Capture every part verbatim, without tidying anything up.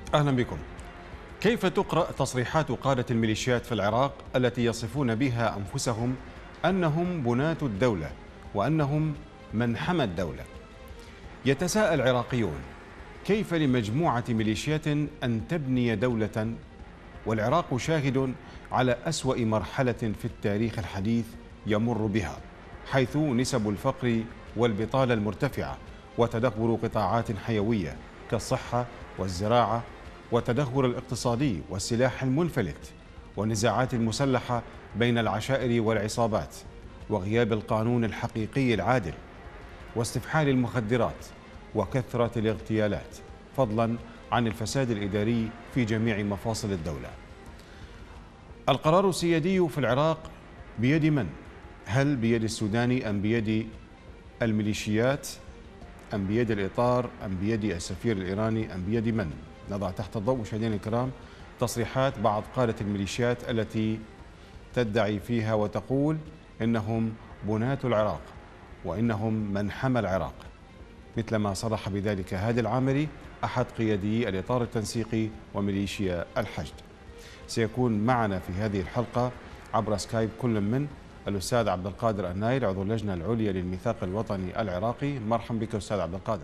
أهلا بكم. كيف تقرأ تصريحات قادة الميليشيات في العراق التي يصفون بها أنفسهم أنهم بناة الدولة وأنهم من حمى الدولة؟ يتساءل عراقيون: كيف لمجموعة ميليشيات أن تبني دولة والعراق شاهد على أسوأ مرحلة في التاريخ الحديث يمر بها، حيث نسب الفقر والبطالة المرتفعة وتدهور قطاعات حيوية كالصحة والزراعة والتدهور الاقتصادي والسلاح المنفلت والنزاعات المسلحة بين العشائر والعصابات وغياب القانون الحقيقي العادل واستفحال المخدرات وكثرة الاغتيالات، فضلا عن الفساد الإداري في جميع مفاصل الدولة. القرار السيادي في العراق بيد من؟ هل بيد السوداني أم بيد الميليشيات أم بيد الإطار أم بيد السفير الإيراني أم بيد من؟ نضع تحت الضوء مشاهدينا الكرام تصريحات بعض قادة الميليشيات التي تدعي فيها وتقول إنهم بناة العراق وإنهم من حمى العراق، مثل ما صرح بذلك هادي العامري أحد قيادي الإطار التنسيقي وميليشيا الحشد. سيكون معنا في هذه الحلقة عبر سكايب كل من الأستاذ عبد القادر النايل عضو اللجنة العليا للميثاق الوطني العراقي. مرحبا بك أستاذ عبد القادر.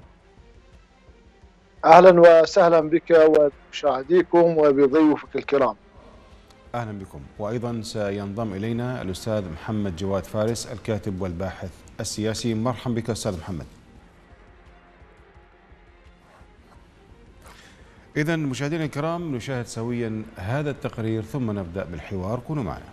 أهلا وسهلا بك وبمشاهديكم وبضيوفك الكرام. أهلا بكم. وأيضا سينضم إلينا الأستاذ محمد جواد فارس الكاتب والباحث السياسي. مرحبا بك أستاذ محمد. إذن مشاهدينا الكرام نشاهد سويا هذا التقرير ثم نبدأ بالحوار، كونوا معنا.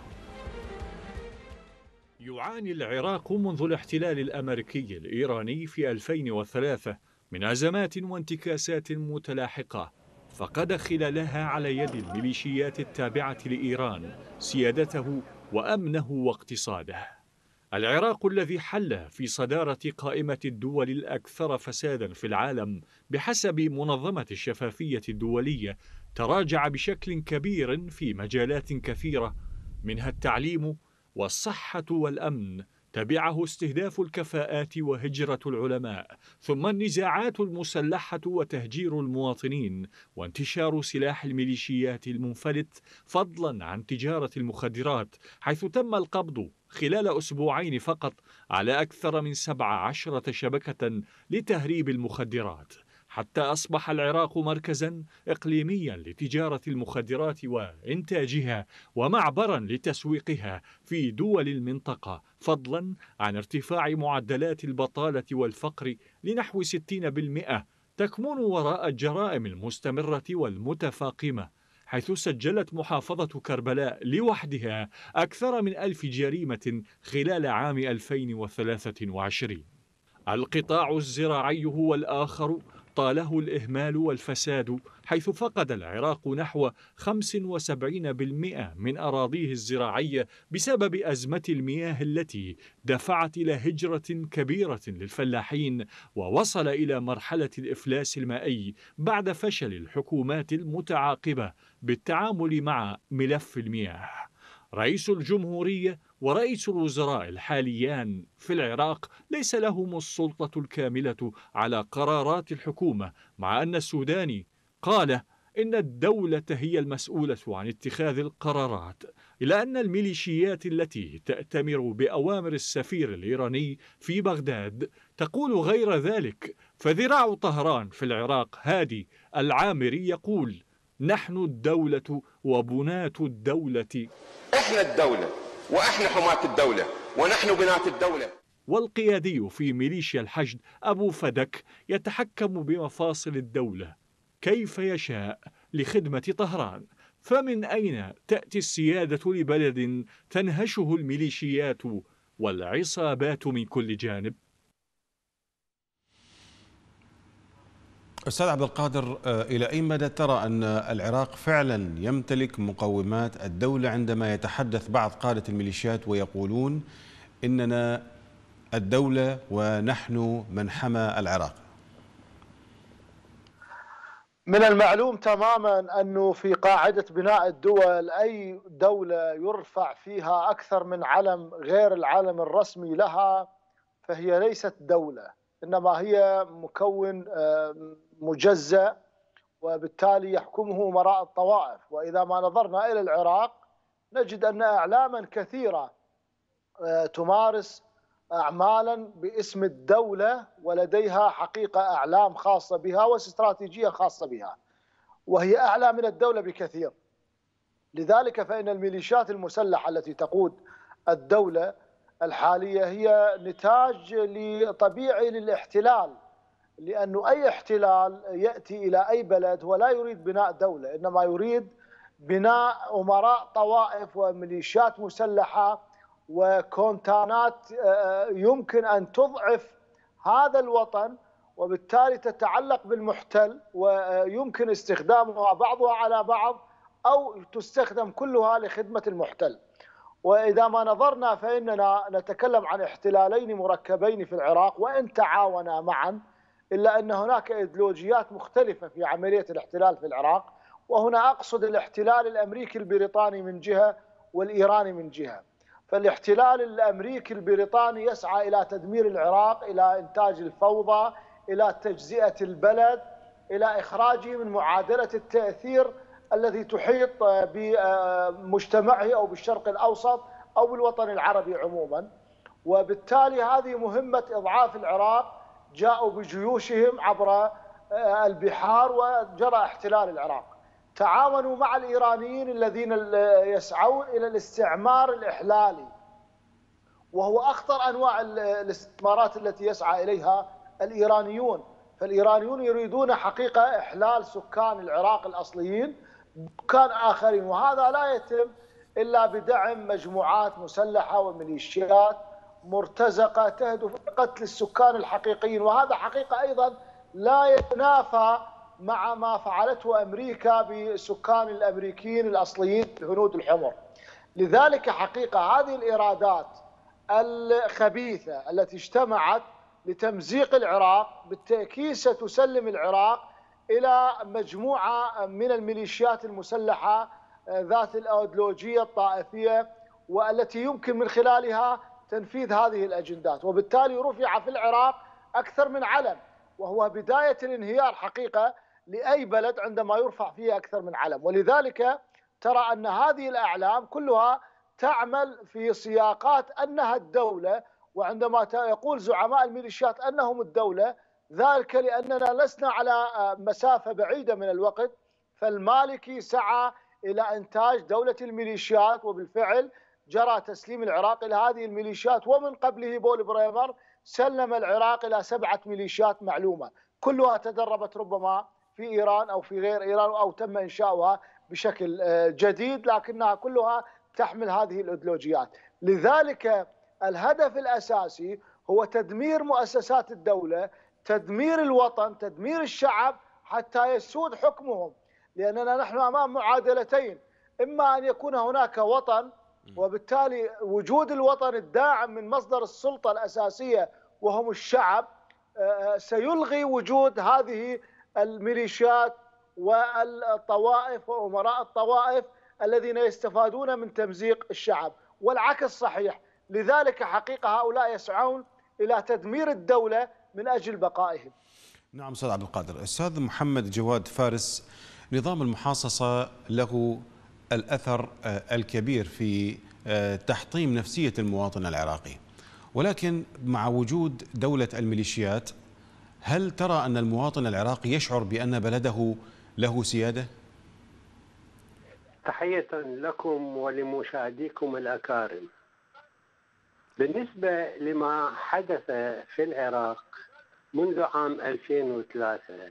يعاني العراق منذ الاحتلال الأمريكي الإيراني في ألفين وثلاثة من أزمات وانتكاسات متلاحقة فقد خلالها على يد الميليشيات التابعة لإيران سيادته وأمنه واقتصاده. العراق الذي حل في صدارة قائمة الدول الأكثر فسادا في العالم بحسب منظمة الشفافية الدولية تراجع بشكل كبير في مجالات كثيرة، منها التعليم والصحة والأمن، تبعه استهداف الكفاءات وهجرة العلماء، ثم النزاعات المسلحة وتهجير المواطنين وانتشار سلاح الميليشيات المنفلت، فضلا عن تجارة المخدرات، حيث تم القبض خلال أسبوعين فقط على أكثر من سبع عشرة شبكة لتهريب المخدرات، حتى أصبح العراق مركزا إقليميا لتجارة المخدرات وإنتاجها ومعبرا لتسويقها في دول المنطقة، فضلا عن ارتفاع معدلات البطالة والفقر لنحو ستين بالمئة تكمن وراء الجرائم المستمرة والمتفاقمة، حيث سجلت محافظة كربلاء لوحدها أكثر من ألف جريمة خلال عام ألفين وثلاثة وعشرين. القطاع الزراعي هو الآخر طاله الإهمال والفساد، حيث فقد العراق نحو خمسة وسبعين بالمئة من أراضيه الزراعية بسبب أزمة المياه التي دفعت إلى هجرة كبيرة للفلاحين ووصل إلى مرحلة الإفلاس المائي بعد فشل الحكومات المتعاقبة بالتعامل مع ملف المياه. رئيس الجمهورية ورئيس الوزراء الحاليان في العراق ليس لهم السلطة الكاملة على قرارات الحكومة، مع أن السوداني قال إن الدولة هي المسؤولة عن اتخاذ القرارات، إلا أن الميليشيات التي تأتمر بأوامر السفير الإيراني في بغداد تقول غير ذلك. فذراع طهران في العراق هادي العامري يقول: نحن الدولة وبناة الدولة. احنا الدولة واحنا حماة الدولة ونحن بناة الدولة. والقيادي في ميليشيا الحشد أبو فدك يتحكم بمفاصل الدولة كيف يشاء لخدمة طهران. فمن أين تأتي السيادة لبلد تنهشه الميليشيات والعصابات من كل جانب؟ أستاذ عبد القادر، إلى أي مدى ترى أن العراق فعلا يمتلك مقومات الدولة عندما يتحدث بعض قادة الميليشيات ويقولون إننا الدولة ونحن من حمى العراق؟ من المعلوم تماما أنه في قاعدة بناء الدول أي دولة يرفع فيها أكثر من علم غير العلم الرسمي لها فهي ليست دولة، إنما هي مكون مجزأ وبالتالي يحكمه أمراء الطوائف. وإذا ما نظرنا إلى العراق نجد أن أعلاما كثيرة تمارس أعمالا باسم الدولة ولديها حقيقة أعلام خاصة بها واستراتيجية خاصة بها، وهي أعلى من الدولة بكثير. لذلك فإن الميليشيات المسلحة التي تقود الدولة الحالية هي نتاج طبيعي للاحتلال، لأنه أي احتلال يأتي إلى أي بلد هو لا يريد بناء دولة، إنما يريد بناء أمراء طوائف وميليشيات مسلحة وكونتانات يمكن أن تضعف هذا الوطن، وبالتالي تتعلق بالمحتل ويمكن استخدامها بعضها على بعض أو تستخدم كلها لخدمة المحتل. وإذا ما نظرنا فإننا نتكلم عن احتلالين مركبين في العراق وإن تعاونا معا، إلا أن هناك إيديولوجيات مختلفة في عملية الاحتلال في العراق، وهنا أقصد الاحتلال الأمريكي البريطاني من جهة والإيراني من جهة. فالاحتلال الأمريكي البريطاني يسعى إلى تدمير العراق، إلى إنتاج الفوضى، إلى تجزئة البلد، إلى إخراجه من معادلة التأثير الذي تحيط بمجتمعه أو بالشرق الأوسط أو بالوطن العربي عموما. وبالتالي هذه مهمة إضعاف العراق، جاءوا بجيوشهم عبر البحار وجرى احتلال العراق. تعاونوا مع الإيرانيين الذين يسعون إلى الاستعمار الإحلالي، وهو أخطر أنواع الاستثمارات التي يسعى إليها الإيرانيون. فالإيرانيون يريدون حقيقة إحلال سكان العراق الأصليين بسكان آخرين، وهذا لا يتم إلا بدعم مجموعات مسلحة وميليشيات مرتزقة تهدف لقتل السكان الحقيقيين. وهذا حقيقة أيضا لا يتنافى مع ما فعلته أمريكا بسكان الأمريكيين الأصليين الهنود الحمر. لذلك حقيقة هذه الإرادات الخبيثة التي اجتمعت لتمزيق العراق بالتأكيد ستسلم العراق إلى مجموعة من الميليشيات المسلحة ذات الأيديولوجية الطائفية، والتي يمكن من خلالها تنفيذ هذه الأجندات. وبالتالي رفع في العراق أكثر من علم، وهو بداية الانهيار حقيقة لأي بلد عندما يرفع فيه أكثر من علم. ولذلك ترى أن هذه الأعلام كلها تعمل في سياقات أنها الدولة، وعندما يقول زعماء الميليشيات أنهم الدولة ذلك لأننا لسنا على مسافة بعيدة من الوقت. فالمالكي سعى إلى إنتاج دولة الميليشيات، وبالفعل جرى تسليم العراق إلى هذه الميليشيات، ومن قبله بول بريمر سلم العراق إلى سبعة ميليشيات معلومة كلها تدربت ربما في إيران أو في غير إيران أو تم إنشاؤها بشكل جديد، لكنها كلها تحمل هذه الأيديولوجيات. لذلك الهدف الأساسي هو تدمير مؤسسات الدولة، تدمير الوطن، تدمير الشعب حتى يسود حكمهم. لأننا نحن أمام معادلتين، إما أن يكون هناك وطن وبالتالي وجود الوطن الداعم من مصدر السلطة الأساسية وهم الشعب سيلغي وجود هذه الميليشيات والطوائف وأمراء الطوائف الذين يستفادون من تمزيق الشعب، والعكس صحيح. لذلك حقيقة هؤلاء يسعون إلى تدمير الدولة من أجل بقائهم. نعم أستاذ عبد القادر. أستاذ محمد جواد فارس، نظام المحاصصة له الأثر الكبير في تحطيم نفسية المواطن العراقي، ولكن مع وجود دولة الميليشيات هل ترى أن المواطن العراقي يشعر بأن بلده له سيادة؟ تحية لكم ولمشاهديكم الأكارم. بالنسبة لما حدث في العراق منذ عام ألفين وثلاثة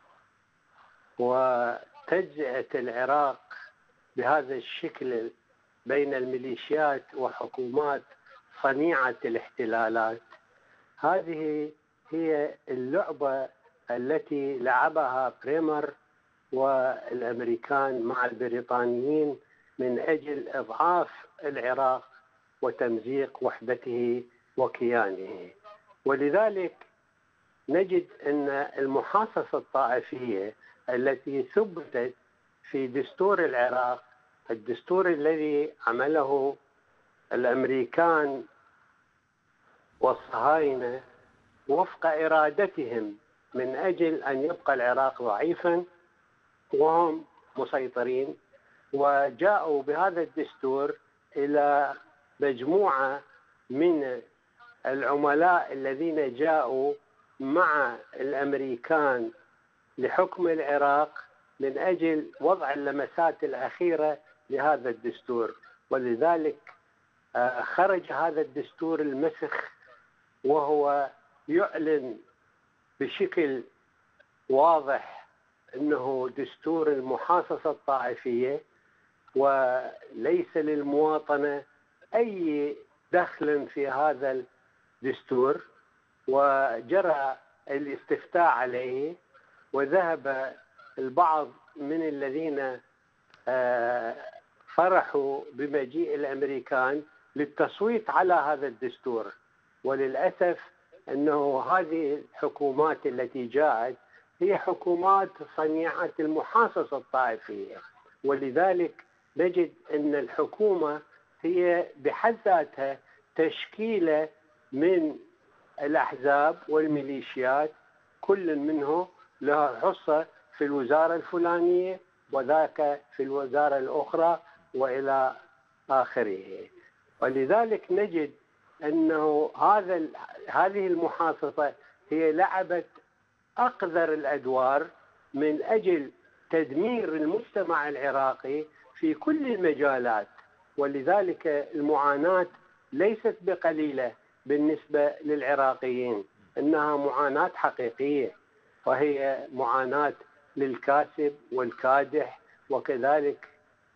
وتجزئة العراق بهذا الشكل بين الميليشيات وحكومات صنيعة الاحتلالات، هذه هي اللعبة التي لعبها بريمر والأمريكان مع البريطانيين من أجل إضعاف العراق وتمزيق وحدته وكيانه. ولذلك نجد أن المحاصصة الطائفية التي ثبتت في دستور العراق، الدستور الذي عمله الأمريكان والصهاينة وفق إرادتهم من أجل أن يبقى العراق ضعيفا وهم مسيطرين، وجاءوا بهذا الدستور إلى مجموعة من العملاء الذين جاءوا مع الأمريكان لحكم العراق من أجل وضع اللمسات الأخيرة لهذا الدستور. ولذلك خرج هذا الدستور المسخ وهو يعلن بشكل واضح أنه دستور المحاصصة الطائفية، وليس للمواطنة أي دخل في هذا الدستور، وجرى الاستفتاء عليه، وذهب البعض من الذين فرحوا بمجيء الأمريكان للتصويت على هذا الدستور. وللأسف أنه هذه الحكومات التي جاءت هي حكومات صنيعة المحاصصة الطائفية، ولذلك نجد أن الحكومة هي بحد ذاتها تشكيلة من الأحزاب والميليشيات، كل منه له حصة في الوزارة الفلانية وذاك في الوزارة الأخرى وإلى آخره. ولذلك نجد أنه هذا هذه المحاصصة هي لعبت أقذر الأدوار من أجل تدمير المجتمع العراقي في كل المجالات. ولذلك المعاناة ليست بقليلة بالنسبة للعراقيين، إنها معاناة حقيقية، وهي معاناة للكاسب والكادح، وكذلك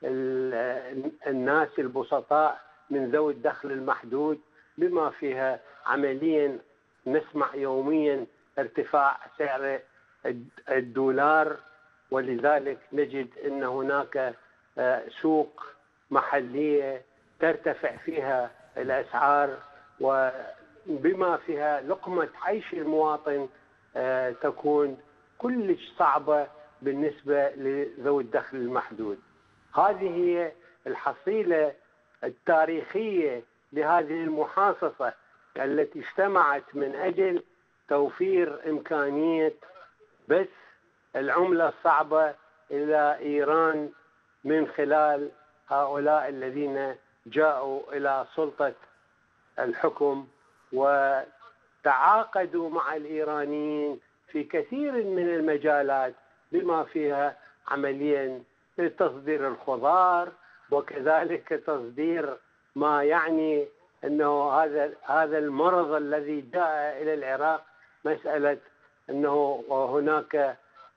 الناس البسطاء من ذوي الدخل المحدود، بما فيها عمليا نسمع يوميا ارتفاع سعر الدولار. ولذلك نجد أن هناك سوق محلية ترتفع فيها الأسعار، وبما فيها لقمة عيش المواطن تكون كلش صعبة بالنسبة لذوي الدخل المحدود. هذه هي الحصيلة التاريخية لهذه المحاصصة التي اجتمعت من أجل توفير إمكانية بث العملة الصعبة إلى إيران من خلال هؤلاء الذين جاءوا إلى سلطة الحكم وتعاقدوا مع الإيرانيين في كثير من المجالات، بما فيها عمليا تصدير الخضار، وكذلك تصدير ما يعني أنه هذا هذا المرض الذي جاء إلى العراق، مسألة أنه هناك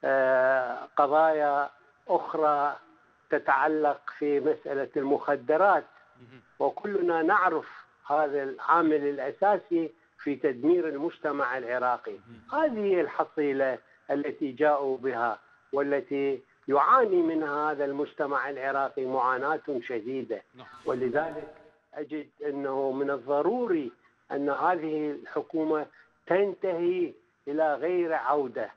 قضايا أخرى تتعلق في مسألة المخدرات، وكلنا نعرف هذا العامل الأساسي في تدمير المجتمع العراقي. هذه هي الحصيلة التي جاءوا بها، والتي يعاني منها هذا المجتمع العراقي معاناة شديدة. ولذلك أجد أنه من الضروري أن هذه الحكومة تنتهي إلى غير عودة.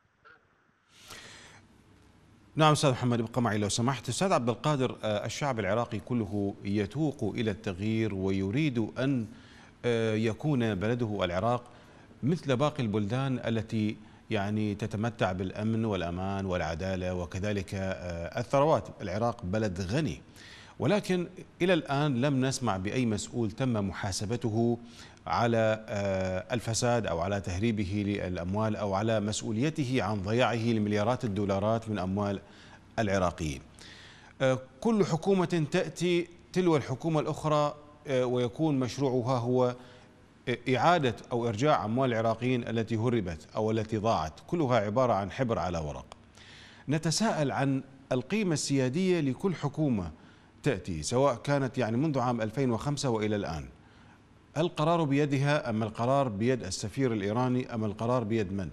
نعم أستاذ محمد، ابقى معي لو سمحت. أستاذ عبد القادر، الشعب العراقي كله يتوق إلى التغيير ويريد أن يكون بلده العراق مثل باقي البلدان التي يعني تتمتع بالأمن والأمان والعدالة وكذلك الثروات. العراق بلد غني، ولكن إلى الآن لم نسمع بأي مسؤول تم محاسبته على الفساد أو على تهريبه للأموال أو على مسؤوليته عن ضياعه لمليارات الدولارات من أموال العراقيين. كل حكومة تأتي تلو الحكومة الأخرى ويكون مشروعها هو إعادة أو إرجاع أموال العراقيين التي هربت أو التي ضاعت، كلها عبارة عن حبر على ورق. نتساءل عن القيمة السيادية لكل حكومة تأتي، سواء كانت يعني منذ عام ألفين وخمسة وإلى الآن. القرار بيدها أم القرار بيد السفير الإيراني أم القرار بيد من؟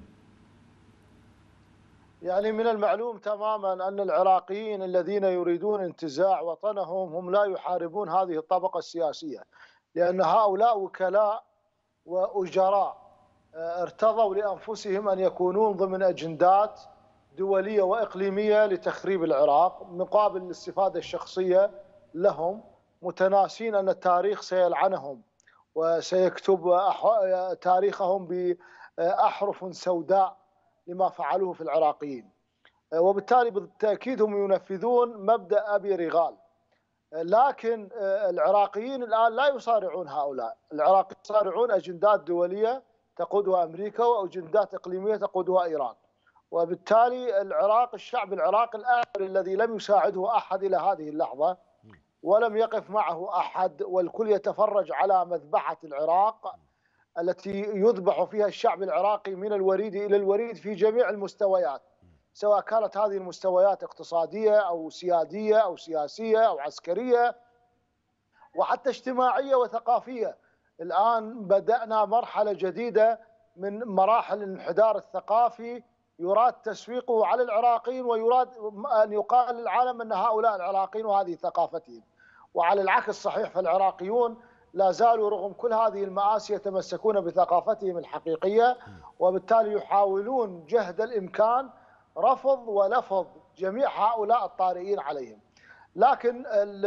يعني من المعلوم تماما أن العراقيين الذين يريدون انتزاع وطنهم هم لا يحاربون هذه الطبقة السياسية، لأن هؤلاء وكلاء وأجراء ارتضوا لأنفسهم أن يكونون ضمن أجندات دولية وإقليمية لتخريب العراق مقابل الاستفادة الشخصية لهم، متناسين أن التاريخ سيلعنهم وسيكتب تاريخهم بأحرف سوداء لما فعلوه في العراقيين. وبالتالي بالتأكيد هم ينفذون مبدأ أبي رغال. لكن العراقيين الآن لا يصارعون هؤلاء، العراقيين يصارعون أجندات دولية تقودها أمريكا وأجندات إقليمية تقودها إيران. وبالتالي العراق، الشعب العراقي الآخر الذي لم يساعده أحد إلى هذه اللحظة ولم يقف معه أحد، والكل يتفرج على مذبحة العراق التي يذبح فيها الشعب العراقي من الوريد إلى الوريد في جميع المستويات، سواء كانت هذه المستويات اقتصادية أو سيادية أو سياسية أو عسكرية وحتى اجتماعية وثقافية. الآن بدأنا مرحلة جديدة من مراحل الانحدار الثقافي يراد تسويقه على العراقيين، ويراد أن يقال للعالم أن هؤلاء العراقيين وهذه ثقافتهم. وعلى العكس صحيح، فالعراقيون لا زالوا رغم كل هذه المآسي يتمسكون بثقافتهم الحقيقية، وبالتالي يحاولون جهد الإمكان رفض ولفظ جميع هؤلاء الطارئين عليهم. لكن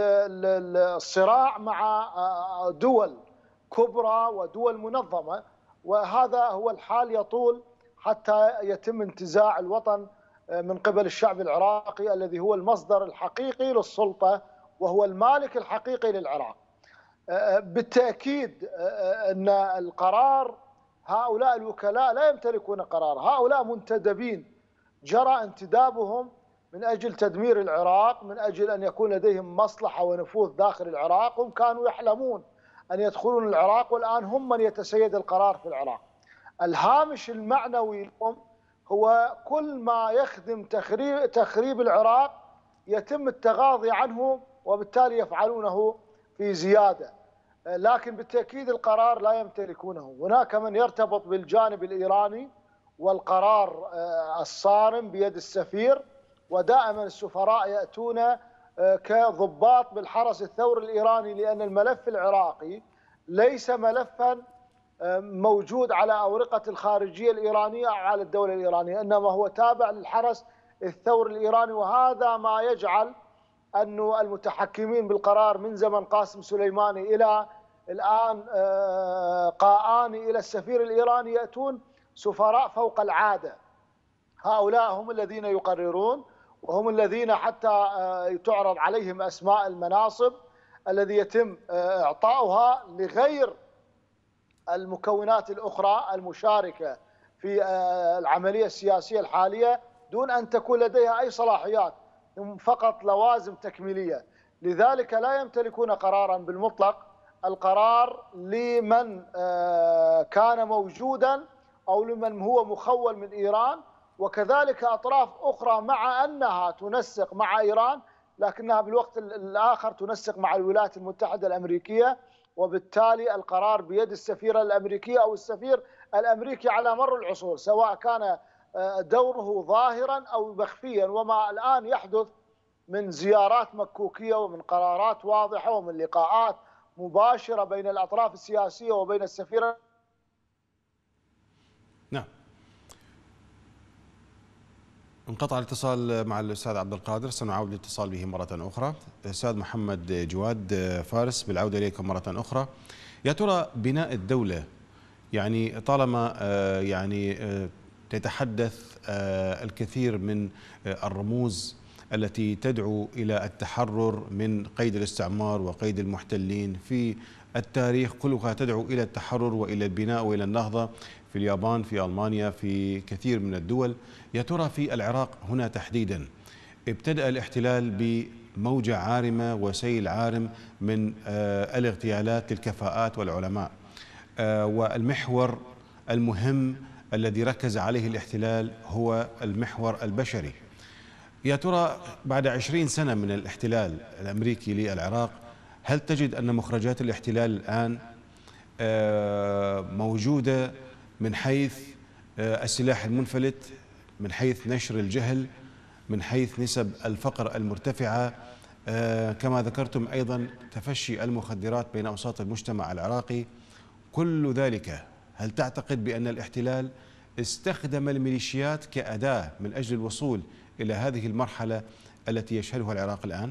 الصراع مع دول كبرى ودول منظمة، وهذا هو الحال يطول حتى يتم انتزاع الوطن من قبل الشعب العراقي الذي هو المصدر الحقيقي للسلطة وهو المالك الحقيقي للعراق. بالتأكيد أن القرار، هؤلاء الوكلاء لا يمتلكون قرار، هؤلاء منتدبين جرى انتدابهم من أجل تدمير العراق، من أجل أن يكون لديهم مصلحة ونفوذ داخل العراق. هم كانوا يحلمون أن يدخلون العراق، والآن هم من يتسيد القرار في العراق. الهامش المعنوي لهم هو كل ما يخدم تخريب, تخريب العراق يتم التغاضي عنه، وبالتالي يفعلونه في زيادة. لكن بالتأكيد القرار لا يمتلكونه. هناك من يرتبط بالجانب الإيراني، والقرار الصارم بيد السفير، ودائما السفراء يأتون كضباط بالحرس الثوري الإيراني، لأن الملف العراقي ليس ملفا موجود على أورقة الخارجية الإيرانية أو على الدولة الإيرانية، إنما هو تابع للحرس الثوري الإيراني. وهذا ما يجعل أن المتحكمين بالقرار من زمن قاسم سليماني إلى الآن قاآني إلى السفير الإيراني يأتون سفراء فوق العادة. هؤلاء هم الذين يقررون، وهم الذين حتى تعرض عليهم أسماء المناصب الذي يتم إعطاؤها لغير المكونات الأخرى المشاركة في العملية السياسية الحالية دون أن تكون لديها أي صلاحيات، هم فقط لوازم تكميلية. لذلك لا يمتلكون قرارا بالمطلق. القرار لمن كان موجودا أو لمن هو مخول من إيران، وكذلك أطراف أخرى مع أنها تنسق مع إيران لكنها بالوقت الآخر تنسق مع الولايات المتحدة الأمريكية. وبالتالي القرار بيد السفيرة الأمريكية أو السفير الأمريكي على مر العصور، سواء كان دوره ظاهرا أو مخفيا. وما الآن يحدث من زيارات مكوكية ومن قرارات واضحة ومن لقاءات مباشرة بين الأطراف السياسية وبين السفيرة. نعم. انقطع الاتصال مع الأستاذ عبد القادر، سنعود الاتصال به مرة أخرى. الأستاذ محمد جواد فارس، بالعودة إليكم مرة أخرى. يا ترى بناء الدولة، يعني طالما يعني تتحدث الكثير من الرموز التي تدعو إلى التحرر من قيد الاستعمار وقيد المحتلين في التاريخ، كلها تدعو إلى التحرر وإلى البناء وإلى النهضة، في اليابان، في ألمانيا، في كثير من الدول. يا ترى في العراق هنا تحديدا ابتدأ الاحتلال بموجة عارمة وسيل عارم من الاغتيالات للكفاءات والعلماء، والمحور المهم الذي ركز عليه الاحتلال هو المحور البشري. يا ترى بعد عشرين سنة من الاحتلال الأمريكي للعراق، هل تجد أن مخرجات الاحتلال الآن موجودة من حيث السلاح المنفلت، من حيث نشر الجهل، من حيث نسب الفقر المرتفعة، كما ذكرتم أيضا تفشي المخدرات بين أوساط المجتمع العراقي؟ كل ذلك هل تعتقد بأن الاحتلال استخدم الميليشيات كأداة من أجل الوصول إلى هذه المرحلة التي يشهدها العراق الآن؟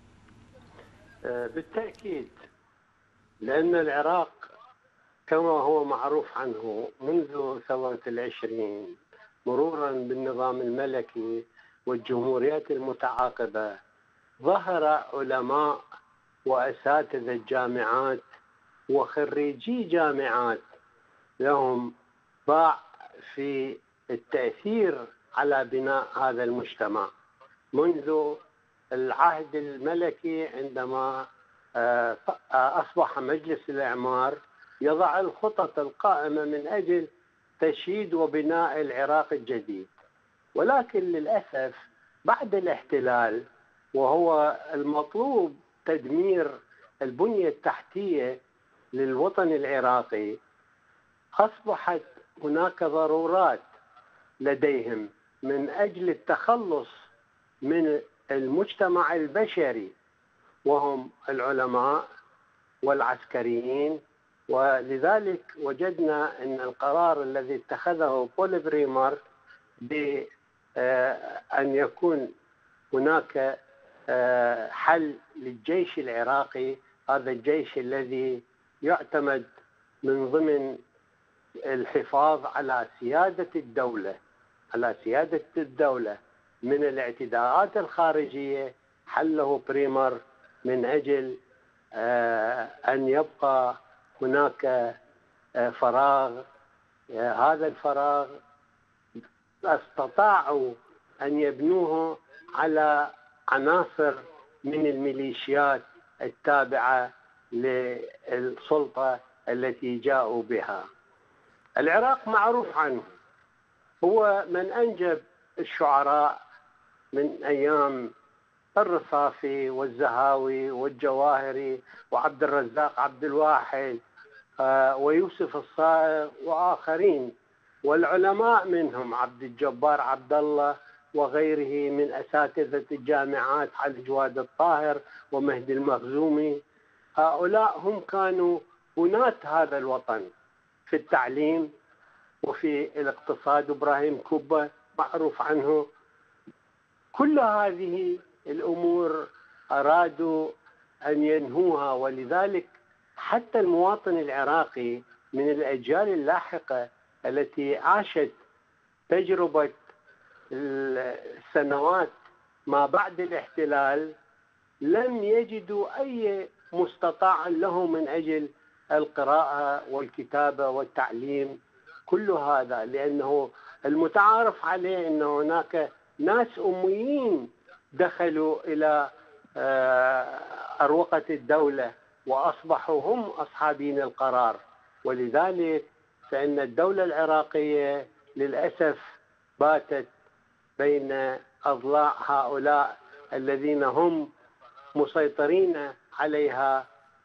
بالتأكيد، لأن العراق كما هو معروف عنه منذ ثورة العشرين مرورا بالنظام الملكي والجمهوريات المتعاقبة ظهر علماء وأساتذة جامعات وخريجي جامعات لهم باع في التأثير على بناء هذا المجتمع منذ العهد الملكي، عندما أصبح مجلس الإعمار يضع الخطط القائمة من أجل تشييد وبناء العراق الجديد. ولكن للأسف بعد الاحتلال وهو المطلوب تدمير البنية التحتية للوطن العراقي، أصبحت هناك ضرورات لديهم من أجل التخلص من المجتمع البشري، وهم العلماء والعسكريين. ولذلك وجدنا أن القرار الذي اتخذه بول بريمر بأن يكون هناك حل للجيش العراقي، هذا الجيش الذي يعتمد من ضمن الحفاظ على سيادة الدولة على سيادة الدولة من الاعتداءات الخارجية، حله بريمر من أجل أن يبقى هناك فراغ. هذا الفراغ استطاعوا أن يبنوه على عناصر من الميليشيات التابعة للسلطة التي جاءوا بها. العراق معروف عنه، هو من أنجب الشعراء من أيام الرصافي والزهاوي والجواهري وعبد الرزاق عبد الواحد ويوسف الصائغ وآخرين، والعلماء منهم عبد الجبار عبد الله وغيره من أساتذة الجامعات، علي جواد الطاهر ومهدي المخزومي. هؤلاء هم كانوا بناة هذا الوطن في التعليم وفي الاقتصاد. إبراهيم كوبا معروف عنه. كل هذه الأمور أرادوا أن ينهوها، ولذلك حتى المواطن العراقي من الأجيال اللاحقة التي عاشت تجربة السنوات ما بعد الاحتلال لم يجدوا أي مستطاع له من أجل القراءة والكتابة والتعليم. كل هذا لأنه المتعارف عليه أن هناك ناس أميين دخلوا إلى أروقة الدولة وأصبحوا هم أصحابين القرار. ولذلك فإن الدولة العراقية للأسف باتت بين أضلاع هؤلاء الذين هم مسيطرين عليها.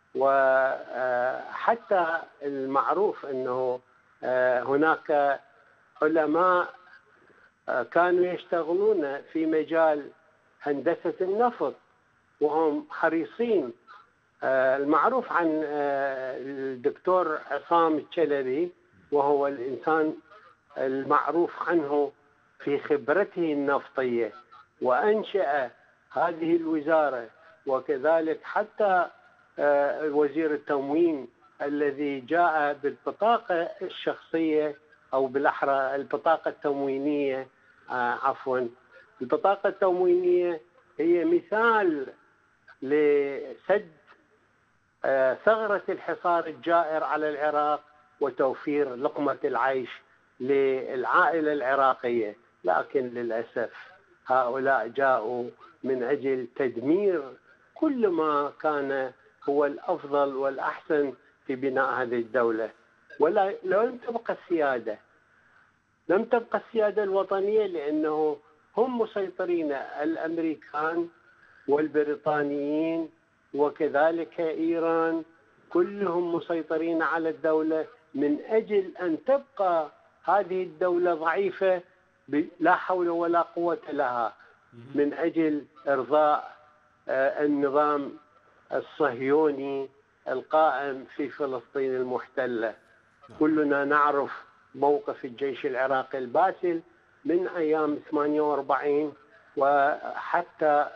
وحتى المعروف أنه هناك علماء كانوا يشتغلون في مجال هندسة النفط وهم حريصين. المعروف عن الدكتور عصام الشلبي، وهو الإنسان المعروف عنه في خبرته النفطية، وأنشأ هذه الوزارة. وكذلك حتى وزير التموين الذي جاء بالبطاقة الشخصية أو بالأحرى البطاقة التموينية، عفوا البطاقة التموينية هي مثال لسد ثغرة الحصار الجائر على العراق وتوفير لقمة العيش للعائلة العراقية. لكن للأسف هؤلاء جاءوا من أجل تدمير كل ما كان هو الأفضل والأحسن في بناء هذه الدولة. ولا لم تبقى السيادة لم تبقى السيادة الوطنية، لأنه هم مسيطرين، الأمريكان والبريطانيين وكذلك إيران، كلهم مسيطرين على الدولة من أجل أن تبقى هذه الدولة ضعيفة لا حول ولا قوة لها، من أجل إرضاء النظام الصهيوني القائم في فلسطين المحتلة. كلنا نعرف موقف الجيش العراقي الباسل من أيام ثمانية وأربعين وحتى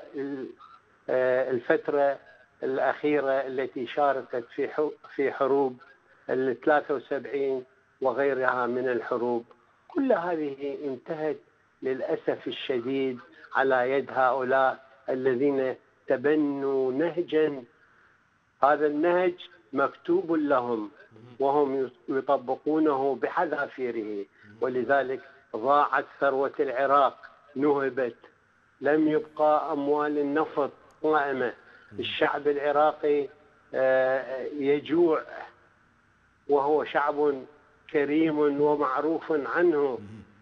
الفترة الأخيرة التي شاركت في في حروب الثلاثة وسبعين وغيرها من الحروب. كل هذه انتهت للأسف الشديد على يد هؤلاء الذين تبنوا نهجا، هذا النهج مكتوب لهم وهم يطبقونه بحذافيره، ولذلك ضاعت ثروة العراق، نهبت، لم يبقى أموال النفط قائمة. الشعب العراقي يجوع وهو شعب كريم ومعروف عنه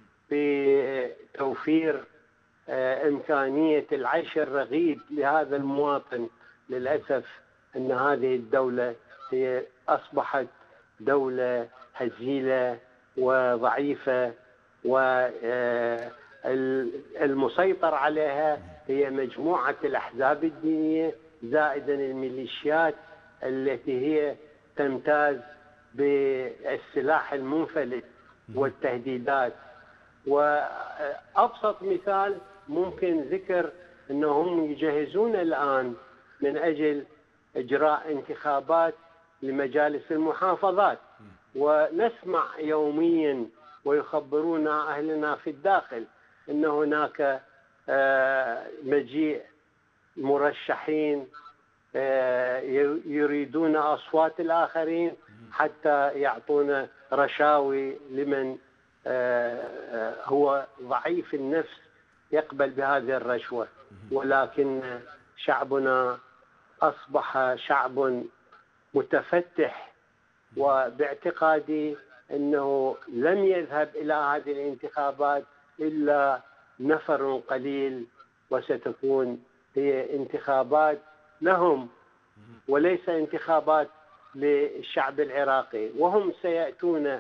بتوفير إمكانية العيش الرغيد لهذا المواطن. للأسف أن هذه الدولة هي أصبحت دولة هزيلة وضعيفة، والمسيطر عليها هي مجموعة الأحزاب الدينية زائدا الميليشيات التي هي تمتاز بالسلاح المنفلت والتهديدات. وأبسط مثال ممكن ذكر أنهم يجهزون الآن من أجل إجراء انتخابات لمجالس المحافظات، ونسمع يوميا ويخبرونا أهلنا في الداخل أن هناك مجيء مرشحين يريدون أصوات الآخرين حتى يعطون رشاوي لمن هو ضعيف النفس يقبل بهذه الرشوة. ولكن شعبنا أصبح شعب متفتح، وباعتقادي أنه لم يذهب إلى هذه الانتخابات إلا نفر قليل، وستكون هي انتخابات لهم وليس انتخابات للشعب العراقي، وهم سيأتون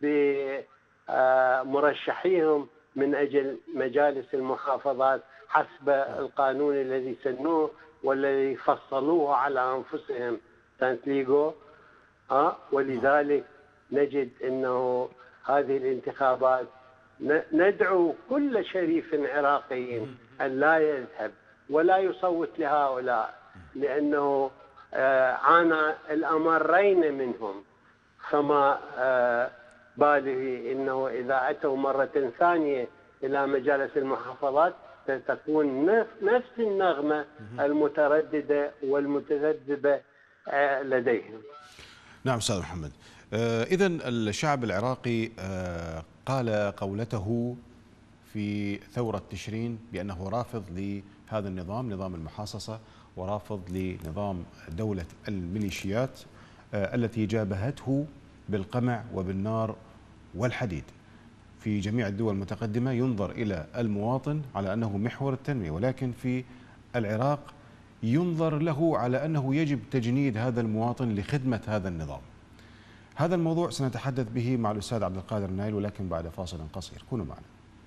بمرشحيهم من أجل مجالس المحافظات حسب القانون الذي سنوه والذي فصلوه على أنفسهم تانتليغو. أه؟ ولذلك نجد أنه هذه الانتخابات ندعو كل شريف عراقي أن لا يذهب ولا يصوت لهؤلاء، لأنه عانى الأمرين منهم، فما باله إنه إذا أتوا مرة ثانية إلى مجالس المحافظات ستكون نفس النغمة المترددة والمتذبذبة لديهم. نعم أستاذ محمد، إذن الشعب العراقي قال قولته في ثورة تشرين بأنه رافض لهذا النظام، نظام المحاصصة، ورافض لنظام دولة الميليشيات التي جابهته بالقمع وبالنار والحديد. في جميع الدول المتقدمة ينظر إلى المواطن على أنه محور التنمية، ولكن في العراق ينظر له على أنه يجب تجنيد هذا المواطن لخدمة هذا النظام. هذا الموضوع سنتحدث به مع الأستاذ عبد القادر النايل، ولكن بعد فاصل قصير. كونوا معنا.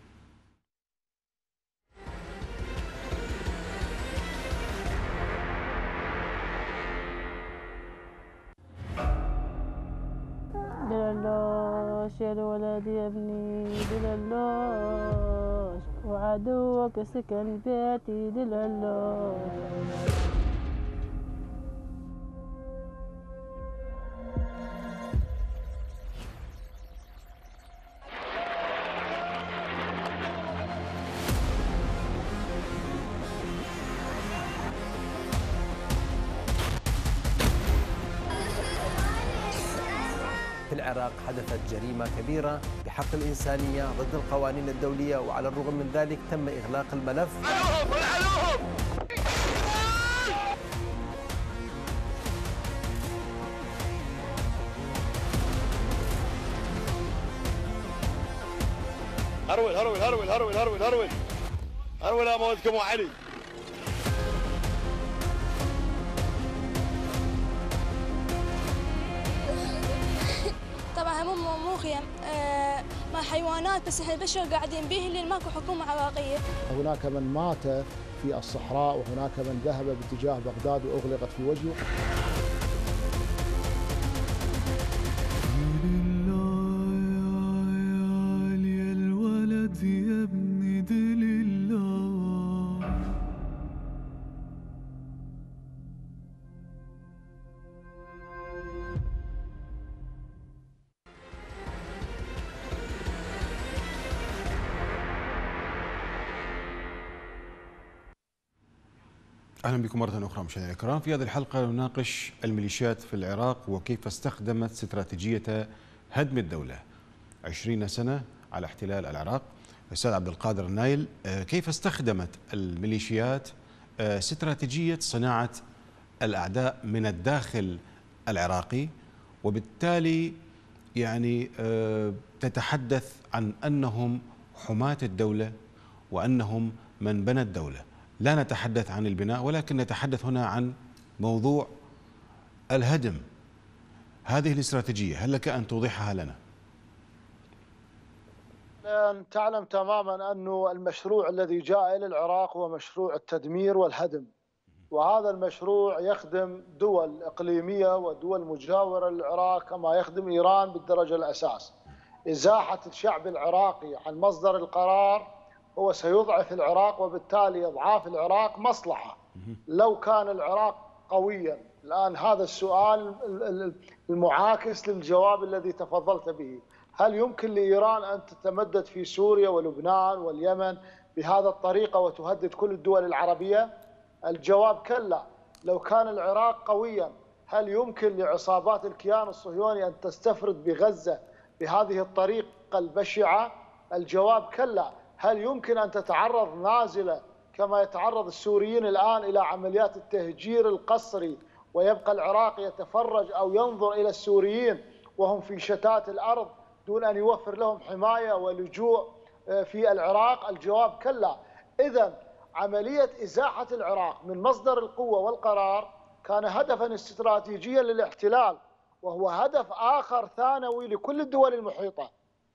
دلالوش يا الولد يا ابني دلالوش، وعدوك سكن بيتي دلالوش. في العراق حدثت جريمة كبيرة بحق الإنسانية ضد القوانين الدولية، وعلى الرغم من ذلك تم إغلاق الملف. هرول هرول هرول هرول هرول هرول هرول يا موتكم وعلي. طبعا مو مو خيم آه مع حيوانات، بس احنا البشر قاعدين به لان ماكو حكومه عراقيه. هناك من مات في الصحراء، وهناك من ذهب باتجاه بغداد واغلقت في وجهه. أهلا بكم مرة أخرى مشاهدينا الكرام. في هذه الحلقة نناقش الميليشيات في العراق وكيف استخدمت استراتيجية هدم الدولة. عشرين سنة على احتلال العراق. أستاذ عبد القادر النايل، كيف استخدمت الميليشيات استراتيجية صناعة الأعداء من الداخل العراقي، وبالتالي يعني تتحدث عن أنهم حماة الدولة وأنهم من بنى الدولة؟ لا نتحدث عن البناء، ولكن نتحدث هنا عن موضوع الهدم. هذه الاستراتيجية هل لك أن توضحها لنا؟ تعلم تماما أن المشروع الذي جاء إلى العراق هو مشروع التدمير والهدم، وهذا المشروع يخدم دول إقليمية ودول مجاورة للعراق كما يخدم إيران بالدرجة الأساس. إزاحة الشعب العراقي عن مصدر القرار هو سيضعف العراق، وبالتالي إضعاف العراق مصلحة. لو كان العراق قويا، الآن هذا السؤال المعاكس للجواب الذي تفضلت به، هل يمكن لإيران أن تتمدد في سوريا ولبنان واليمن بهذا الطريقة وتهدد كل الدول العربية؟ الجواب كلا. لو كان العراق قويا، هل يمكن لعصابات الكيان الصهيوني أن تستفرد بغزة بهذه الطريقة البشعة؟ الجواب كلا. هل يمكن أن تتعرض نازلة كما يتعرض السوريين الآن إلى عمليات التهجير القسري، ويبقى العراق يتفرج أو ينظر إلى السوريين وهم في شتات الأرض دون أن يوفر لهم حماية ولجوء في العراق؟ الجواب كلا. إذن عملية إزاحة العراق من مصدر القوة والقرار كان هدفا استراتيجيا للاحتلال، وهو هدف آخر ثانوي لكل الدول المحيطة.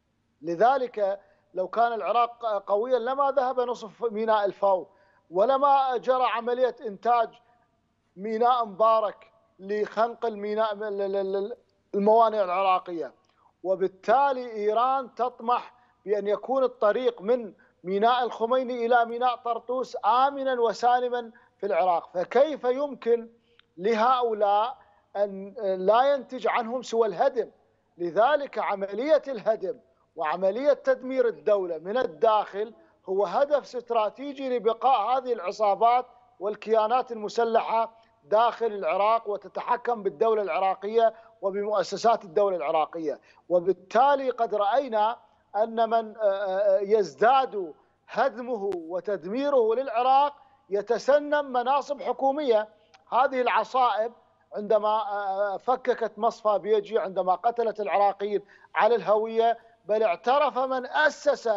لذلك لو كان العراق قويا لما ذهب نصف ميناء الفو، ولما جرى عملية إنتاج ميناء مبارك لخنق الميناء الموانئ العراقية. وبالتالي إيران تطمح بأن يكون الطريق من ميناء الخميني إلى ميناء طرطوس آمنا وسالما في العراق، فكيف يمكن لهؤلاء أن لا ينتج عنهم سوى الهدم؟ لذلك عملية الهدم وعملية تدمير الدولة من الداخل هو هدف استراتيجي لبقاء هذه العصابات والكيانات المسلحة داخل العراق وتتحكم بالدولة العراقية وبمؤسسات الدولة العراقية. وبالتالي قد رأينا أن من يزداد هدمه وتدميره للعراق يتسنم مناصب حكومية. هذه العصائب عندما فككت مصفى بيجي، عندما قتلت العراقيين على الهوية، بل اعترف من أسس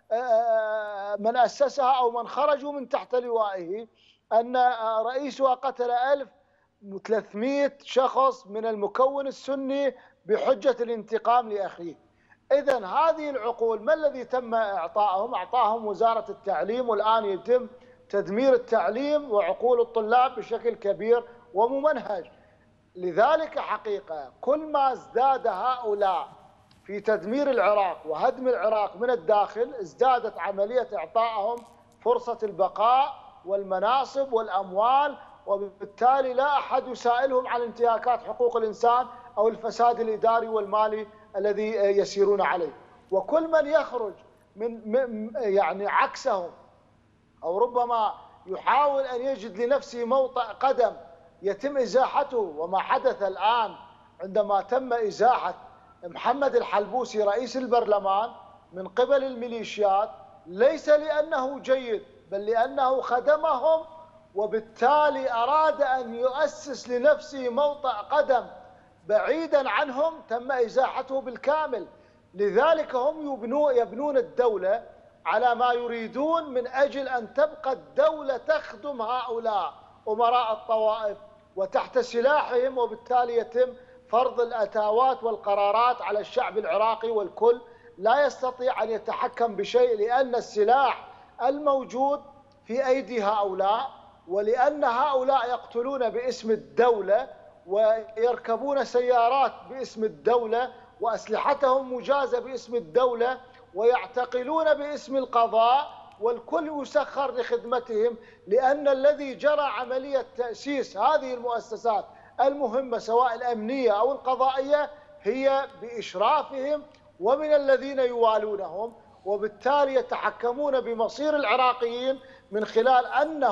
من أسسها أو من خرجوا من تحت لوائه أن رئيسها قتل ألف وثلاثمئة شخص من المكون السني بحجة الانتقام لأخيه. إذن هذه العقول ما الذي تم إعطائهم؟ أعطاهم وزارة التعليم، والآن يتم تدمير التعليم وعقول الطلاب بشكل كبير وممنهج. لذلك حقيقة كل ما ازداد هؤلاء في تدمير العراق وهدم العراق من الداخل، ازدادت عملية إعطائهم فرصة البقاء والمناصب والأموال، وبالتالي لا أحد يسائلهم عن انتهاكات حقوق الإنسان أو الفساد الإداري والمالي الذي يسيرون عليه. وكل من يخرج من يعني عكسهم أو ربما يحاول أن يجد لنفسه موطئ قدم يتم إزاحته، وما حدث الآن عندما تم إزاحة محمد الحلبوسي رئيس البرلمان من قبل الميليشيات، ليس لأنه جيد بل لأنه خدمهم، وبالتالي أراد أن يؤسس لنفسه موطئ قدم بعيدا عنهم، تم إزاحته بالكامل. لذلك هم يبنون يبنون الدولة على ما يريدون من أجل أن تبقى الدولة تخدم هؤلاء أمراء الطوائف وتحت سلاحهم، وبالتالي يتم فرض الأتاوات والقرارات على الشعب العراقي، والكل لا يستطيع أن يتحكم بشيء، لأن السلاح الموجود في أيدي هؤلاء، ولأن هؤلاء يقتلون باسم الدولة ويركبون سيارات باسم الدولة وأسلحتهم مجازة باسم الدولة ويعتقلون باسم القضاء، والكل يسخر لخدمتهم. لأن الذي جرى عملية تأسيس هذه المؤسسات المهمة سواء الأمنية أو القضائية هي بإشرافهم ومن الذين يوالونهم، وبالتالي يتحكمون بمصير العراقيين من خلال أنهم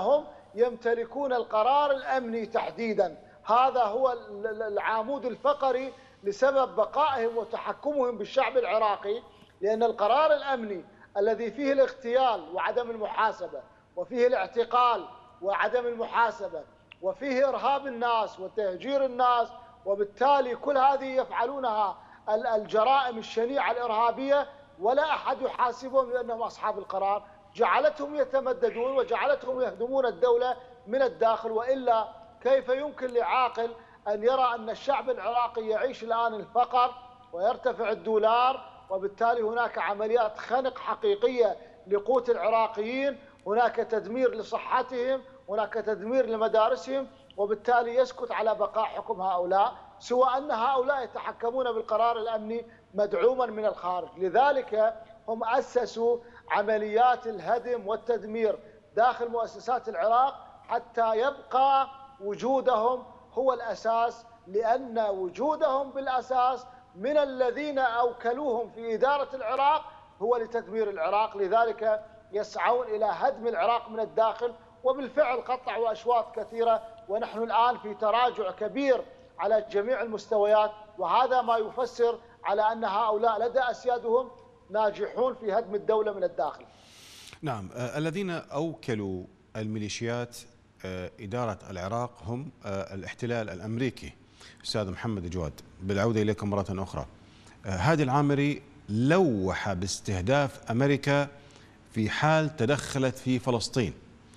يمتلكون القرار الأمني تحديدا. هذا هو العمود الفقري لسبب بقائهم وتحكمهم بالشعب العراقي، لأن القرار الأمني الذي فيه الاغتيال وعدم المحاسبة، وفيه الاعتقال وعدم المحاسبة، وفيه إرهاب الناس وتهجير الناس، وبالتالي كل هذه يفعلونها الجرائم الشنيعة الإرهابية ولا أحد يحاسبهم لأنهم أصحاب القرار، جعلتهم يتمددون وجعلتهم يهدمون الدولة من الداخل. وإلا كيف يمكن لعاقل أن يرى أن الشعب العراقي يعيش الآن الفقر ويرتفع الدولار، وبالتالي هناك عمليات خنق حقيقية لقوت العراقيين، هناك تدمير لصحتهم، هناك تدمير لمدارسهم، وبالتالي يسكت على بقاء حكم هؤلاء، سوى أن هؤلاء يتحكمون بالقرار الأمني مدعوما من الخارج. لذلك هم أسسوا عمليات الهدم والتدمير داخل مؤسسات العراق حتى يبقى وجودهم هو الأساس، لأن وجودهم بالأساس من الذين أوكلوهم في إدارة العراق هو لتدمير العراق. لذلك يسعون إلى هدم العراق من الداخل، وبالفعل قطعوا أشواط كثيرة، ونحن الآن في تراجع كبير على جميع المستويات، وهذا ما يفسر على أن هؤلاء لدى أسيادهم ناجحون في هدم الدولة من الداخل. نعم، الذين أوكلوا الميليشيات إدارة العراق هم الاحتلال الأمريكي. أستاذ محمد جواد، بالعودة إليكم مرة أخرى، هادي العامري لوح باستهداف أمريكا في حال تدخلت في فلسطين،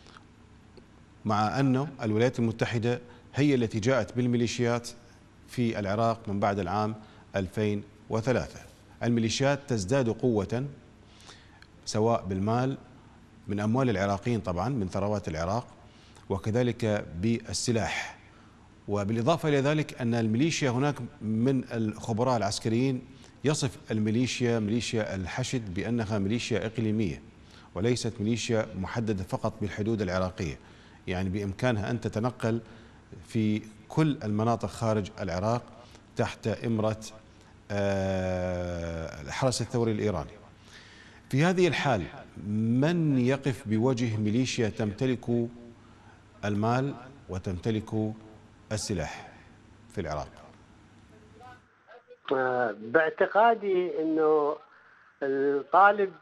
مع أنه الولايات المتحدة هي التي جاءت بالميليشيات في العراق من بعد العام ألفين وثلاثة. الميليشيات تزداد قوة سواء بالمال من أموال العراقيين طبعا من ثروات العراق، وكذلك بالسلاح. وبالإضافة إلى ذلك أن الميليشيا، هناك من الخبراء العسكريين يصف الميليشيا ميليشيا الحشد بأنها ميليشيا إقليمية وليست ميليشيا محددة فقط بالحدود العراقية، يعني بإمكانها أن تتنقل في كل المناطق خارج العراق تحت إمرة الحرس الثوري الإيراني. في هذه الحال من يقف بوجه ميليشيا تمتلك المال وتمتلك السلاح في العراق؟ باعتقادي أنه الطالب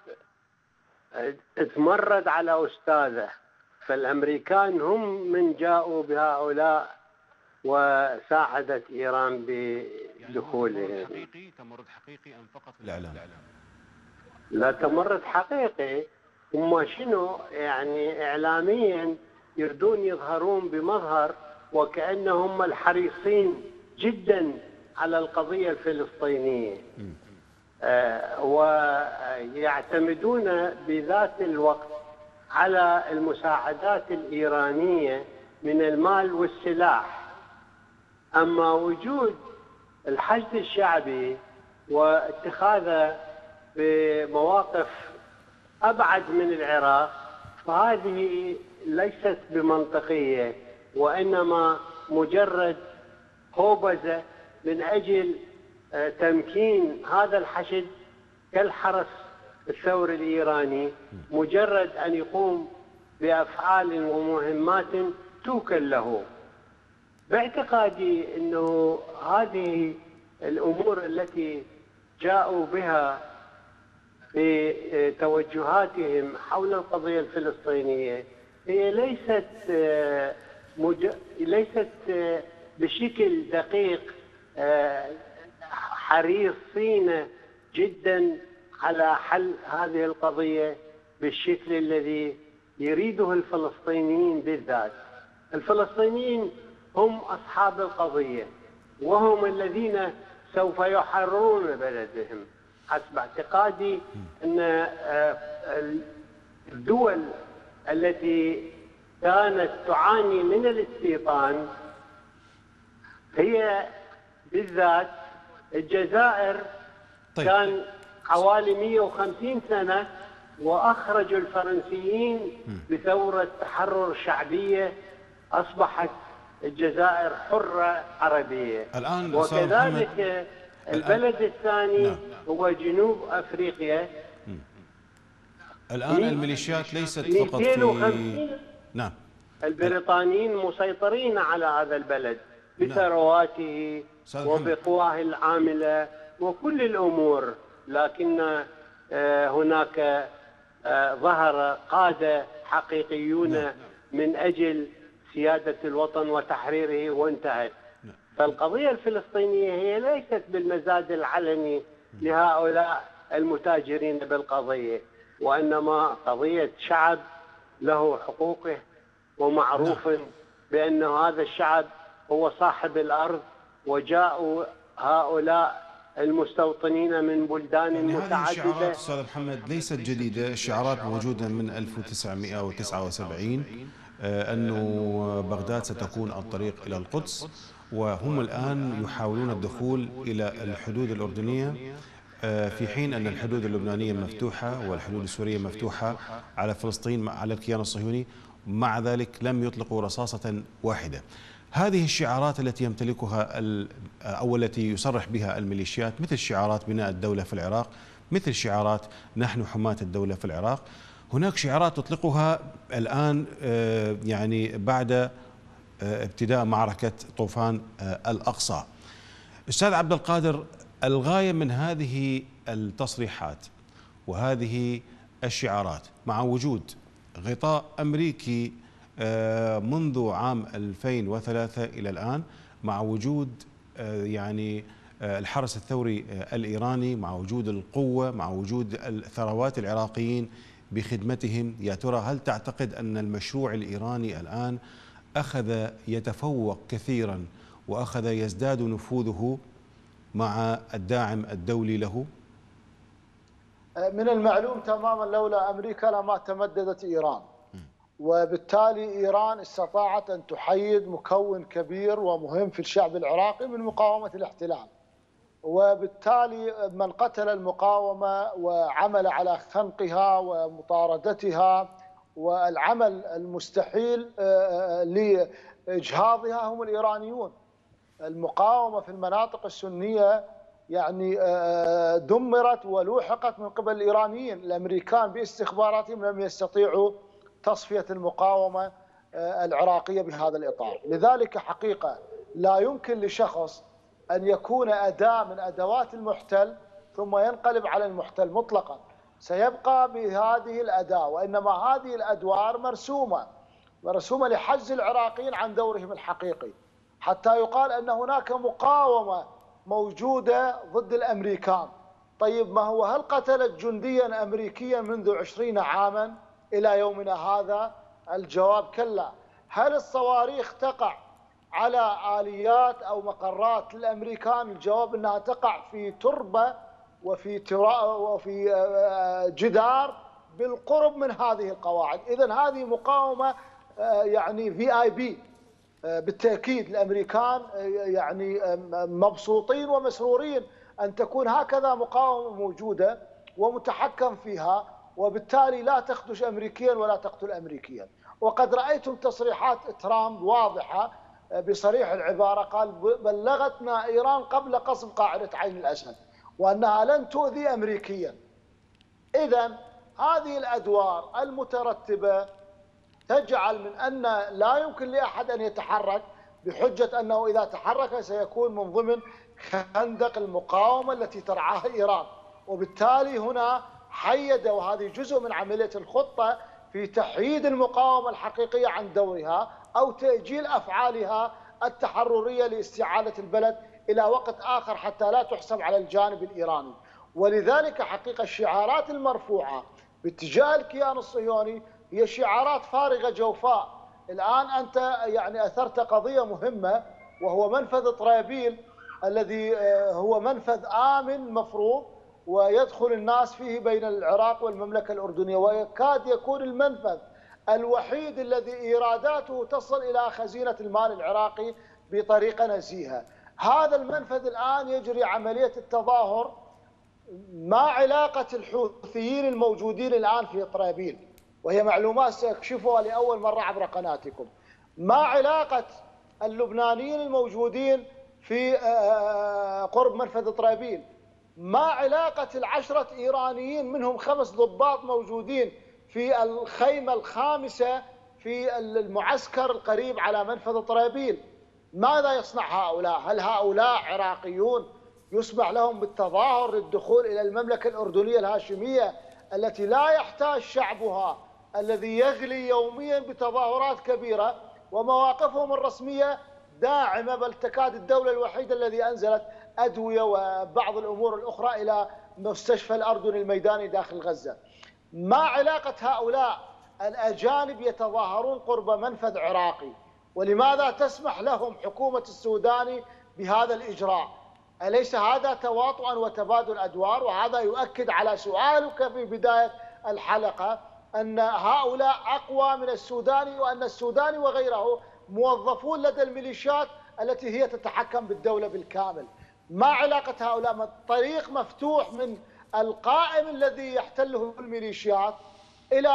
تمرد على أستاذه، فالأمريكان هم من جاءوا بهؤلاء وساعدت إيران بدخولهم. حقيقي تمرد حقيقي أم فقط الإعلام؟ لا، تمرد حقيقي. هم شنو يعني إعلاميا يردون يظهرون بمظهر وكأنهم الحريصين جدا على القضية الفلسطينية، آه ويعتمدون بذات الوقت على المساعدات الإيرانية من المال والسلاح. أما وجود الحشد الشعبي واتخاذه بمواقف أبعد من العراق فهذه ليست بمنطقية، وإنما مجرد هوبزة من أجل تمكين هذا الحشد كالحرس الثوري الإيراني، مجرد أن يقوم بأفعال ومهمات توكل له. باعتقادي أنه هذه الأمور التي جاءوا بها في توجهاتهم حول القضية الفلسطينية هي ليست مج... ليست بشكل دقيق حريصين جدا على حل هذه القضية بالشكل الذي يريده الفلسطينيين بالذات. الفلسطينيين هم أصحاب القضية وهم الذين سوف يحررون بلدهم. حسب اعتقادي أن الدول التي كانت تعاني من الاستيطان هي بالذات الجزائر. طيب. كان حوالي مئة وخمسين سنة وأخرجوا الفرنسيين بثورة تحرر شعبية، أصبحت الجزائر حرة عربية. الآن وكذلك البلد الآن الثاني نعم. هو جنوب أفريقيا. الآن الميليشيات ليست فقط في نعم البريطانيين مسيطرين على هذا البلد بثرواته وبقواه العاملة وكل الأمور، لكن هناك ظهر قادة حقيقيون من أجل سيادة الوطن وتحريره وانتهت. فالقضية الفلسطينية هي ليست بالمزاد العلني لهؤلاء المتاجرين بالقضية، وإنما قضية شعب له حقوقه، ومعروف بأن هذا الشعب هو صاحب الأرض، وجاءوا هؤلاء المستوطنين من بلدان يعني متعددة. هذه الشعارات أستاذ محمد ليست جديدة، الشعارات موجودة من ألف وتسعمئة وتسعة وسبعين أنه بغداد ستكون الطريق إلى القدس، وهم الآن يحاولون الدخول إلى الحدود الأردنية في حين أن الحدود اللبنانية مفتوحة والحدود السورية مفتوحة على فلسطين على الكيان الصهيوني، مع ذلك لم يطلقوا رصاصة واحدة. هذه الشعارات التي يمتلكها أو التي يصرح بها الميليشيات مثل شعارات بناء الدولة في العراق، مثل شعارات نحن حماة الدولة في العراق، هناك شعارات تطلقها الآن يعني بعد ابتداء معركة طوفان الأقصى. أستاذ عبد القادر، الغاية من هذه التصريحات وهذه الشعارات مع وجود غطاء أمريكي منذ عام ألفين وثلاثة إلى الآن، مع وجود يعني الحرس الثوري الإيراني، مع وجود القوة، مع وجود الثروات العراقيين بخدمتهم، يا ترى هل تعتقد أن المشروع الإيراني الآن أخذ يتفوق كثيرا وأخذ يزداد نفوذه مع الداعم الدولي له؟ من المعلوم تماما لولا أمريكا لما تمددت إيران، وبالتالي إيران استطاعت أن تحيد مكون كبير ومهم في الشعب العراقي من مقاومة الاحتلال، وبالتالي من قتل المقاومة وعمل على خنقها ومطاردتها والعمل المستحيل لإجهاضها هم الإيرانيون. المقاومة في المناطق السنية يعني دمرت ولوحقت من قبل الإيرانيين، الأمريكان باستخباراتهم لم يستطيعوا تصفية المقاومة العراقية بهذا الإطار. لذلك حقيقة لا يمكن لشخص أن يكون أداة من أدوات المحتل ثم ينقلب على المحتل مطلقا، سيبقى بهذه الأداة، وإنما هذه الأدوار مرسومة مرسومة لحجز العراقيين عن دورهم الحقيقي، حتى يقال أن هناك مقاومة موجودة ضد الأمريكان. طيب ما هو، هل قتلت جنديا أمريكيا منذ عشرين عاما إلى يومنا هذا؟ الجواب كلا. هل الصواريخ تقع على آليات أو مقرات للأمريكان؟ الجواب أنها تقع في تربة وفي وفي جدار بالقرب من هذه القواعد. إذن هذه مقاومة يعني في آي بي بالتأكيد. الأمريكان يعني مبسوطين ومسرورين أن تكون هكذا مقاومة موجودة ومتحكم فيها، وبالتالي لا تخدش أمريكيا ولا تقتل أمريكيا. وقد رأيتم تصريحات ترامب واضحة بصريح العبارة، قال بلغتنا إيران قبل قصف قاعدة عين الأسد وأنها لن تؤذي أمريكيا. إذن هذه الأدوار المترتبة تجعل من أن لا يمكن لأحد أن يتحرك بحجة أنه إذا تحرك سيكون من ضمن خندق المقاومة التي ترعاها إيران، وبالتالي هنا حيد، وهذه جزء من عملية الخطة في تحييد المقاومة الحقيقية عن دورها أو تأجيل أفعالها التحررية لاستعادة البلد إلى وقت آخر حتى لا تحسب على الجانب الإيراني. ولذلك حقيقة الشعارات المرفوعة باتجاه الكيان الصهيوني هي شعارات فارغة جوفاء. الآن أنت يعني أثرت قضية مهمة، وهو منفذ طرابيل الذي هو منفذ آمن مفروض ويدخل الناس فيه بين العراق والمملكة الأردنية، ويكاد يكون المنفذ الوحيد الذي إيراداته تصل إلى خزينة المال العراقي بطريقة نزيهة. هذا المنفذ الآن يجري عملية التظاهر. ما علاقة الحوثيين الموجودين الآن في طرابيل، وهي معلومات سأكشفها لأول مرة عبر قناتكم، ما علاقة اللبنانيين الموجودين في قرب منفذ طرابيل، ما علاقة العشرة إيرانيين منهم خمس ضباط موجودين في الخيمة الخامسة في المعسكر القريب على منفذ طرابيل. ماذا يصنع هؤلاء؟ هل هؤلاء عراقيون يسمح لهم بالتظاهر للدخول إلى المملكة الأردنية الهاشمية التي لا يحتاج شعبها الذي يغلي يوميا بتظاهرات كبيرة ومواقفهم الرسمية داعمة، بل تكاد الدولة الوحيدة التي أنزلت أدوية وبعض الأمور الأخرى إلى مستشفى الأردن الميداني داخل غزة؟ ما علاقة هؤلاء الأجانب يتظاهرون قرب منفذ عراقي؟ ولماذا تسمح لهم حكومة السوداني بهذا الإجراء؟ أليس هذا تواطؤا وتبادل أدوار؟ وهذا يؤكد على سؤالك في بداية الحلقة أن هؤلاء أقوى من السوداني، وأن السوداني وغيره موظفون لدى الميليشيات التي هي تتحكم بالدولة بالكامل. ما علاقة هؤلاء؟ الطريق مفتوح من القائم الذي يحتله الميليشيات إلى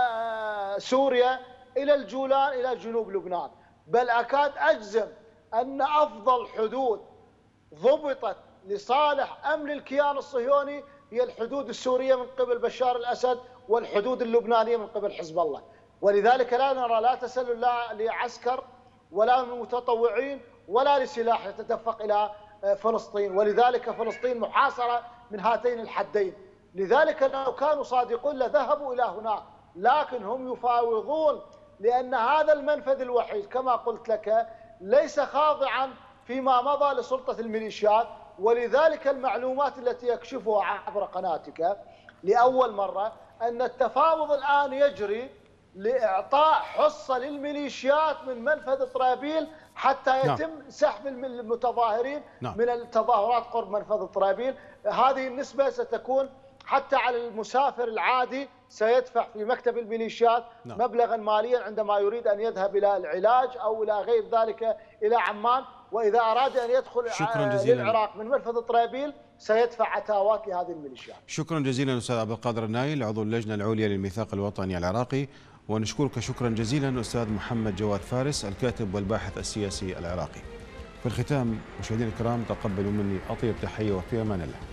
سوريا، إلى الجولان، إلى جنوب لبنان. بل أكاد أجزم أن أفضل حدود ضبطت لصالح أمن الكيان الصهيوني هي الحدود السورية من قبل بشار الأسد والحدود اللبنانية من قبل حزب الله. ولذلك لا نرى لا تسلل لا لعسكر ولا من متطوعين ولا لسلاح يتدفق إلى فلسطين، ولذلك فلسطين محاصرة من هاتين الحدين. لذلك لو كانوا صادقون لذهبوا إلى هناك، لكن هم يفاوضون لأن هذا المنفذ الوحيد كما قلت لك ليس خاضعا فيما مضى لسلطة الميليشيات. ولذلك المعلومات التي يكشفها عبر قناتك لأول مرة أن التفاوض الآن يجري لإعطاء حصة للميليشيات من منفذ طرابيل حتى يتم نعم. سحب المتظاهرين نعم. من التظاهرات قرب منفذ طرابيل. هذه النسبة ستكون حتى على المسافر العادي سيدفع في مكتب الميليشيات نعم. مبلغا ماليا عندما يريد أن يذهب إلى العلاج أو إلى غير ذلك إلى عمان، وإذا أراد أن يدخل للعراق من منفذ طرابيل سيدفع عتاوات لهذه الميليشيات. شكرا جزيلا أستاذ عبد القادر النايل عضو اللجنة العليا للميثاق الوطني العراقي، ونشكرك شكرا جزيلا أستاذ محمد جواد فارس الكاتب والباحث السياسي العراقي. في الختام مشاهدينا الكرام تقبلوا مني أطيب تحية وفي أمان الله.